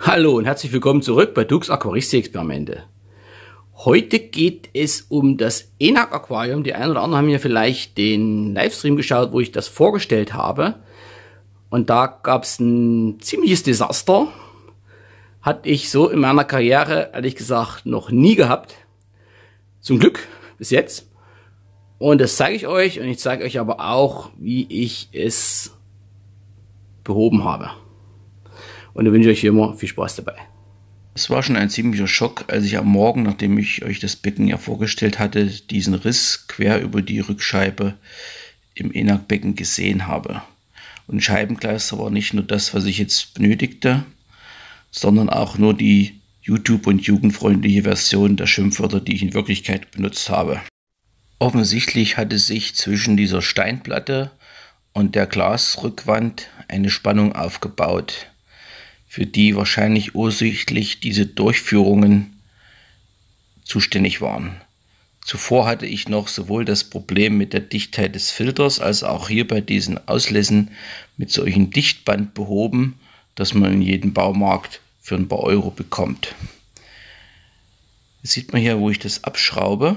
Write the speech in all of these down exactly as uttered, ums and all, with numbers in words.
Hallo und herzlich willkommen zurück bei Dux Aquaristik-Experimente. Heute geht es um das ENAC Aquarium. Die einen oder anderen haben ja vielleicht den Livestream geschaut, wo ich das vorgestellt habe. Und da gab es ein ziemliches Desaster. Hatte ich so in meiner Karriere, ehrlich gesagt, noch nie gehabt. Zum Glück, bis jetzt. Und das zeige ich euch und ich zeige euch aber auch, wie ich es behoben habe. Und ich wünsche euch wie immer viel Spaß dabei. Es war schon ein ziemlicher Schock, als ich am Morgen, nachdem ich euch das Becken ja vorgestellt hatte, diesen Riss quer über die Rückscheibe im ENAC-Becken gesehen habe. Und Scheibenkleister war nicht nur das, was ich jetzt benötigte, sondern auch nur die YouTube- und jugendfreundliche Version der Schimpfwörter, die ich in Wirklichkeit benutzt habe. Offensichtlich hatte sich zwischen dieser Steinplatte und der Glasrückwand eine Spannung aufgebaut, für die wahrscheinlich ursächlich diese Durchführungen zuständig waren. Zuvor hatte ich noch sowohl das Problem mit der Dichtheit des Filters als auch hier bei diesen Auslässen mit solchen Dichtband behoben, das man in jedem Baumarkt für ein paar Euro bekommt. Jetzt sieht man hier, wo ich das abschraube,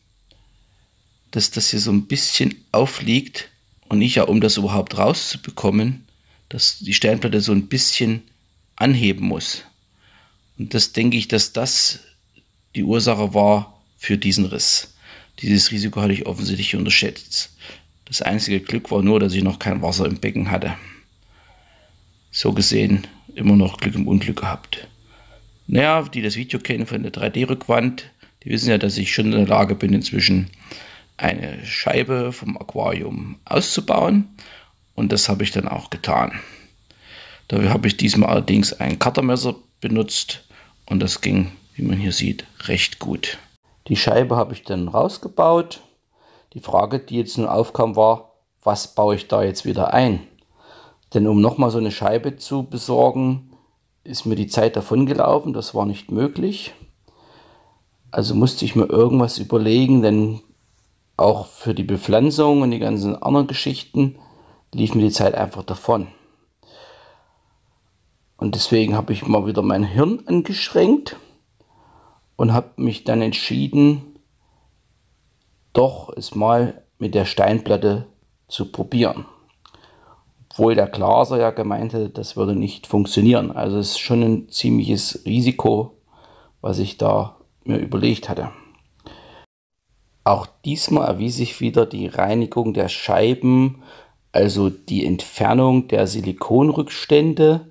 dass das hier so ein bisschen aufliegt und ich ja, um das überhaupt rauszubekommen, dass die Steinplatte so ein bisschen anheben muss. Und das denke ich, dass das die Ursache war für diesen Riss. Dieses Risiko hatte ich offensichtlich unterschätzt. Das einzige Glück war nur, dass ich noch kein Wasser im Becken hatte. So gesehen immer noch Glück im Unglück gehabt. Naja, die das Video kennen von der drei D-Rückwand, die wissen ja, dass ich schon in der Lage bin, inzwischen eine Scheibe vom Aquarium auszubauen. Und das habe ich dann auch getan. Dafür habe ich diesmal allerdings ein Cuttermesser benutzt und das ging, wie man hier sieht, recht gut. Die Scheibe habe ich dann rausgebaut. Die Frage, die jetzt nun aufkam, war, was baue ich da jetzt wieder ein? Denn um nochmal so eine Scheibe zu besorgen, ist mir die Zeit davon gelaufen. Das war nicht möglich. Also musste ich mir irgendwas überlegen, denn auch für die Bepflanzung und die ganzen anderen Geschichten lief mir die Zeit einfach davon. Und deswegen habe ich mal wieder mein Hirn angeschränkt und habe mich dann entschieden, doch es mal mit der Steinplatte zu probieren. Obwohl der Glaser ja gemeint hätte, das würde nicht funktionieren. Also es ist schon ein ziemliches Risiko, was ich da mir überlegt hatte. Auch diesmal erwies sich wieder die Reinigung der Scheiben, also die Entfernung der Silikonrückstände,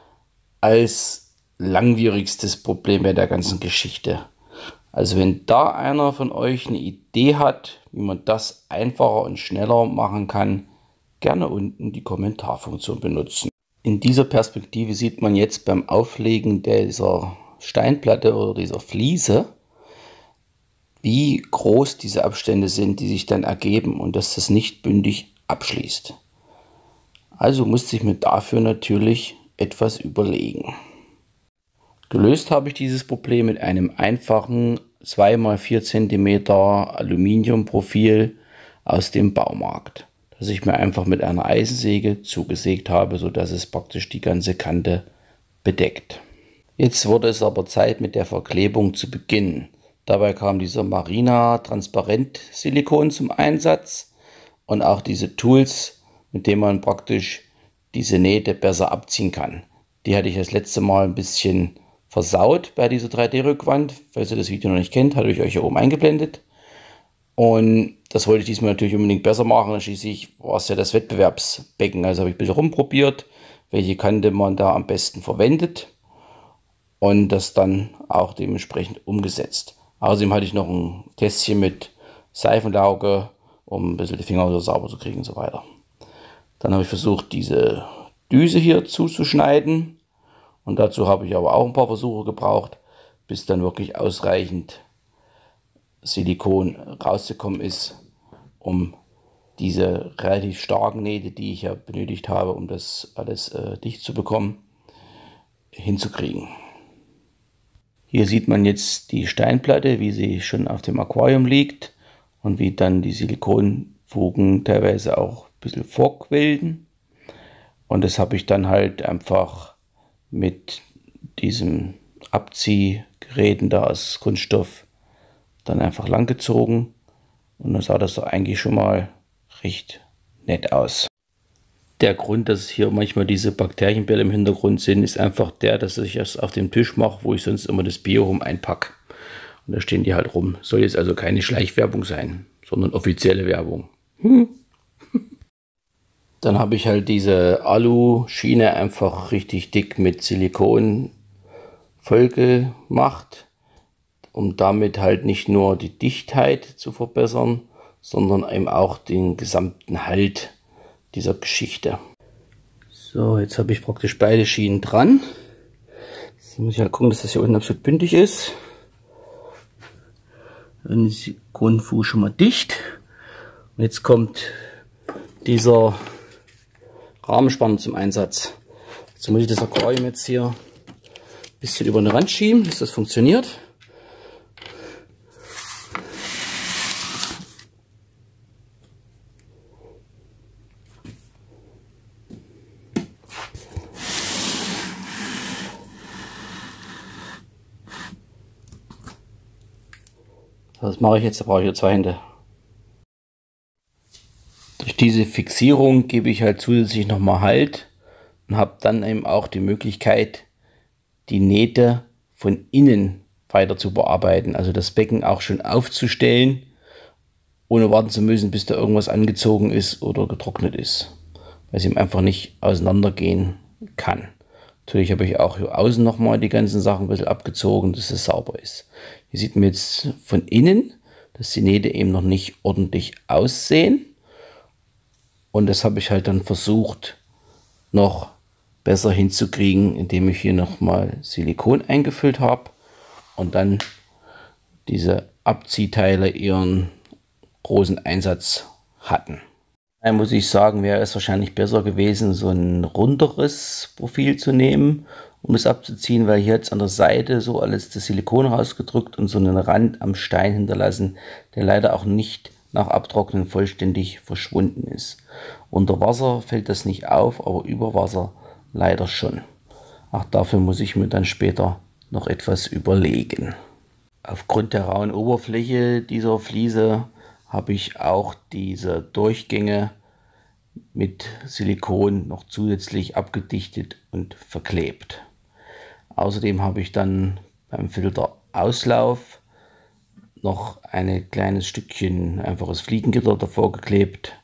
als langwierigstes Problem bei der ganzen Geschichte. Also wenn da einer von euch eine Idee hat, wie man das einfacher und schneller machen kann, gerne unten die Kommentarfunktion benutzen. In dieser Perspektive sieht man jetzt beim Auflegen dieser Steinplatte oder dieser Fliese, wie groß diese Abstände sind, die sich dann ergeben und dass das nicht bündig abschließt. Also musste ich mir dafür natürlich etwas überlegen. Gelöst habe ich dieses Problem mit einem einfachen zwei mal vier Zentimeter Aluminiumprofil aus dem Baumarkt, das ich mir einfach mit einer Eisensäge zugesägt habe, sodass es praktisch die ganze Kante bedeckt. Jetzt wurde es aber Zeit, mit der Verklebung zu beginnen. Dabei kam dieser Marina Transparent Silikon zum Einsatz und auch diese Tools, mit denen man praktisch diese Nähte besser abziehen kann. Die hatte ich das letzte Mal ein bisschen versaut bei dieser drei D-Rückwand. Falls ihr das Video noch nicht kennt, hatte ich euch hier oben eingeblendet. Und das wollte ich diesmal natürlich unbedingt besser machen. Schließlich war es ja das Wettbewerbsbecken. Also habe ich ein bisschen rumprobiert, welche Kante man da am besten verwendet. Und das dann auch dementsprechend umgesetzt. Außerdem hatte ich noch ein Tässchen mit Seifenlauge, um ein bisschen die Finger so sauber zu kriegen und so weiter. Dann habe ich versucht, diese Düse hier zuzuschneiden. Und dazu habe ich aber auch ein paar Versuche gebraucht, bis dann wirklich ausreichend Silikon rausgekommen ist, um diese relativ starken Nähte, die ich ja benötigt habe, um das alles äh, dicht zu bekommen, hinzukriegen. Hier sieht man jetzt die Steinplatte, wie sie schon auf dem Aquarium liegt und wie dann die Silikonfugen teilweise auch ein bisschen vorquillen. Und das habe ich dann halt einfach mit diesem Abziehgeräten da aus Kunststoff dann einfach lang gezogen und dann sah das doch eigentlich schon mal recht nett aus. Der Grund, dass hier manchmal diese Bakterienbälle im Hintergrund sind, ist einfach der, dass ich das auf dem Tisch mache, wo ich sonst immer das Bio rum einpacke. Und da stehen die halt rum. Soll jetzt also keine Schleichwerbung sein, sondern offizielle Werbung. Hm. Dann habe ich halt diese Alu-Schiene einfach richtig dick mit Silikon voll gemacht, um damit halt nicht nur die Dichtheit zu verbessern, sondern eben auch den gesamten Halt dieser Geschichte. So, jetzt habe ich praktisch beide Schienen dran. Jetzt muss ich halt gucken, dass das hier unten absolut bündig ist. Dann ist die Silikonfuge schon mal dicht. Und jetzt kommt dieser Rahmenspanner zum Einsatz. Jetzt muss ich das Aquarium jetzt hier ein bisschen über den Rand schieben, dass das funktioniert. Das mache ich jetzt, da brauche ich hier zwei Hände. Durch diese Fixierung gebe ich halt zusätzlich nochmal Halt und habe dann eben auch die Möglichkeit, die Nähte von innen weiter zu bearbeiten. Also das Becken auch schon aufzustellen, ohne warten zu müssen, bis da irgendwas angezogen ist oder getrocknet ist. Weil es eben einfach nicht auseinandergehen kann. Natürlich habe ich auch hier außen nochmal die ganzen Sachen ein bisschen abgezogen, dass es sauber ist. Hier sieht man jetzt von innen, dass die Nähte eben noch nicht ordentlich aussehen. Und das habe ich halt dann versucht, noch besser hinzukriegen, indem ich hier nochmal Silikon eingefüllt habe und dann diese Abziehteile ihren großen Einsatz hatten. Dann muss ich sagen, wäre es wahrscheinlich besser gewesen, so ein runderes Profil zu nehmen, um es abzuziehen, weil hier jetzt an der Seite so alles das Silikon rausgedrückt und so einen Rand am Stein hinterlassen, der leider auch nicht nach Abtrocknen vollständig verschwunden ist. Unter Wasser fällt das nicht auf, aber über Wasser leider schon. Auch dafür muss ich mir dann später noch etwas überlegen. Aufgrund der rauen Oberfläche dieser Fliese habe ich auch diese Durchgänge mit Silikon noch zusätzlich abgedichtet und verklebt. Außerdem habe ich dann beim Filterauslauf noch ein kleines Stückchen einfaches Fliegengitter davor geklebt,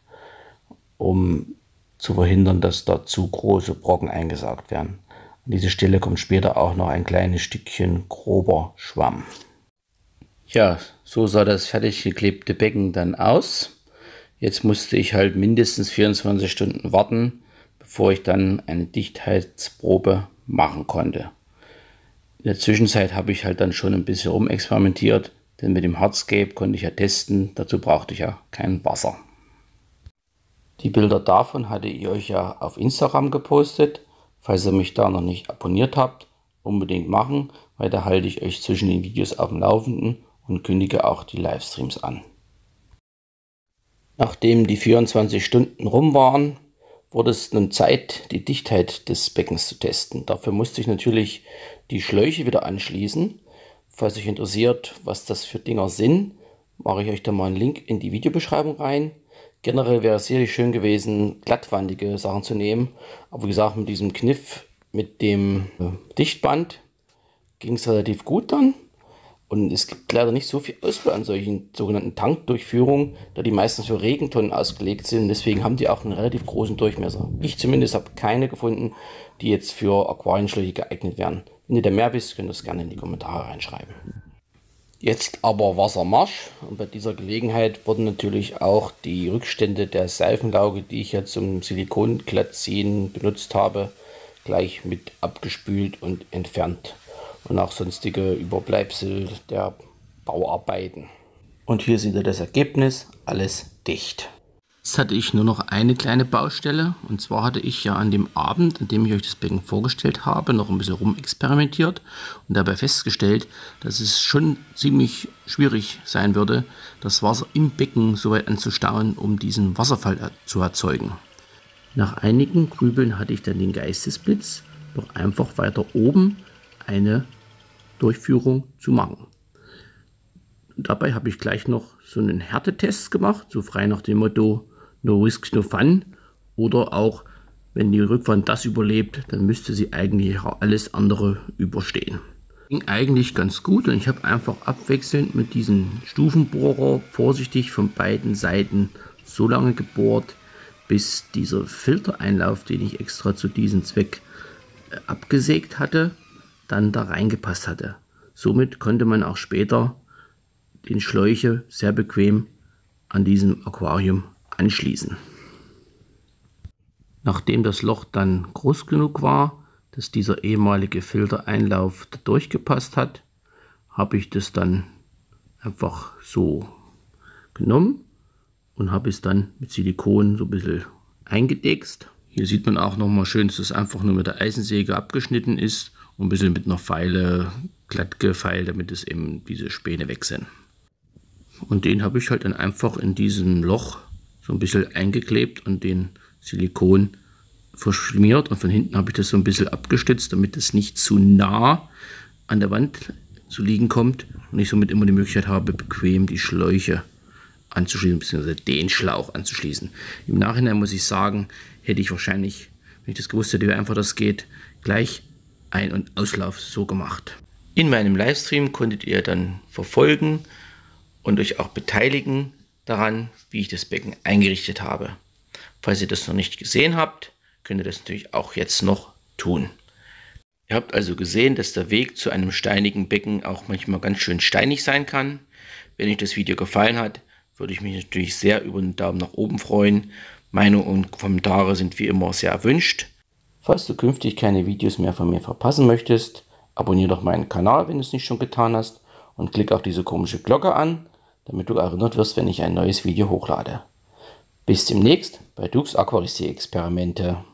um zu verhindern, dass da zu große Brocken eingesaugt werden. An diese Stelle kommt später auch noch ein kleines Stückchen grober Schwamm. Ja, so sah das fertig geklebte Becken dann aus. Jetzt musste ich halt mindestens vierundzwanzig Stunden warten, bevor ich dann eine Dichtheitsprobe machen konnte. In der Zwischenzeit habe ich halt dann schon ein bisschen rumexperimentiert, denn mit dem Hardscape konnte ich ja testen, dazu brauchte ich ja kein Wasser. Die Bilder davon hatte ich euch ja auf Instagram gepostet. Falls ihr mich da noch nicht abonniert habt, unbedingt machen, weil da halte ich euch zwischen den Videos auf dem Laufenden und kündige auch die Livestreams an. Nachdem die vierundzwanzig Stunden rum waren, wurde es nun Zeit, die Dichtheit des Beckens zu testen. Dafür musste ich natürlich die Schläuche wieder anschließen. Falls euch interessiert, was das für Dinger sind, mache ich euch da mal einen Link in die Videobeschreibung rein. Generell wäre es sicherlich schön gewesen, glattwandige Sachen zu nehmen. Aber wie gesagt, mit diesem Kniff mit dem Dichtband ging es relativ gut dann. Und es gibt leider nicht so viel Auswahl an solchen sogenannten Tankdurchführungen, da die meistens für Regentonnen ausgelegt sind. Deswegen haben die auch einen relativ großen Durchmesser. Ich zumindest habe keine gefunden, die jetzt für Aquarienschläuche geeignet wären. Wenn ihr da mehr wisst, könnt ihr das gerne in die Kommentare reinschreiben. Jetzt aber Wassermarsch. Und bei dieser Gelegenheit wurden natürlich auch die Rückstände der Seifenlauge, die ich ja zum Silikonglattziehen benutzt habe, gleich mit abgespült und entfernt. Und auch sonstige Überbleibsel der Bauarbeiten. Und hier seht ihr das Ergebnis, alles dicht. Jetzt hatte ich nur noch eine kleine Baustelle, und zwar hatte ich ja an dem Abend, an dem ich euch das Becken vorgestellt habe, noch ein bisschen rumexperimentiert und dabei festgestellt, dass es schon ziemlich schwierig sein würde, das Wasser im Becken so weit anzustauen, um diesen Wasserfall zu erzeugen. Nach einigen Grübeln hatte ich dann den Geistesblitz, doch einfach weiter oben eine Durchführung zu machen. Und dabei habe ich gleich noch so einen Härtetest gemacht, so frei nach dem Motto no risk, no fun. Oder auch, wenn die Rückwand das überlebt, dann müsste sie eigentlich auch alles andere überstehen. Ging eigentlich ganz gut und ich habe einfach abwechselnd mit diesem Stufenbohrer vorsichtig von beiden Seiten so lange gebohrt, bis dieser Filtereinlauf, den ich extra zu diesem Zweck abgesägt hatte, dann da reingepasst hatte. Somit konnte man auch später den Schläuche sehr bequem an diesem Aquarium anschließen. Nachdem das Loch dann groß genug war, dass dieser ehemalige Filtereinlauf da durchgepasst hat, habe ich das dann einfach so genommen und habe es dann mit Silikon so ein bisschen eingedeckt. Hier sieht man auch nochmal schön, dass es einfach nur mit der Eisensäge abgeschnitten ist und ein bisschen mit einer Feile glatt gefeilt, damit es eben diese Späne weg sind. Und den habe ich halt dann einfach in diesem Loch so ein bisschen eingeklebt und den Silikon verschmiert. Und von hinten habe ich das so ein bisschen abgestützt, damit es nicht zu nah an der Wand zu liegen kommt und ich somit immer die Möglichkeit habe, bequem die Schläuche anzuschließen, bzw. den Schlauch anzuschließen. Im Nachhinein muss ich sagen, hätte ich wahrscheinlich, wenn ich das gewusst hätte, wie einfach das geht, gleich Ein- und Auslauf so gemacht. In meinem Livestream konntet ihr dann verfolgen und euch auch beteiligen daran, wie ich das Becken eingerichtet habe. Falls ihr das noch nicht gesehen habt, könnt ihr das natürlich auch jetzt noch tun. Ihr habt also gesehen, dass der Weg zu einem steinigen Becken auch manchmal ganz schön steinig sein kann. Wenn euch das Video gefallen hat, würde ich mich natürlich sehr über einen Daumen nach oben freuen. Meinungen und Kommentare sind wie immer sehr erwünscht. Falls du künftig keine Videos mehr von mir verpassen möchtest, abonniere doch meinen Kanal, wenn du es nicht schon getan hast, und klick auch diese komische Glocke an, damit du erinnert wirst, wenn ich ein neues Video hochlade. Bis demnächst bei Dux Aquaristik Experimente.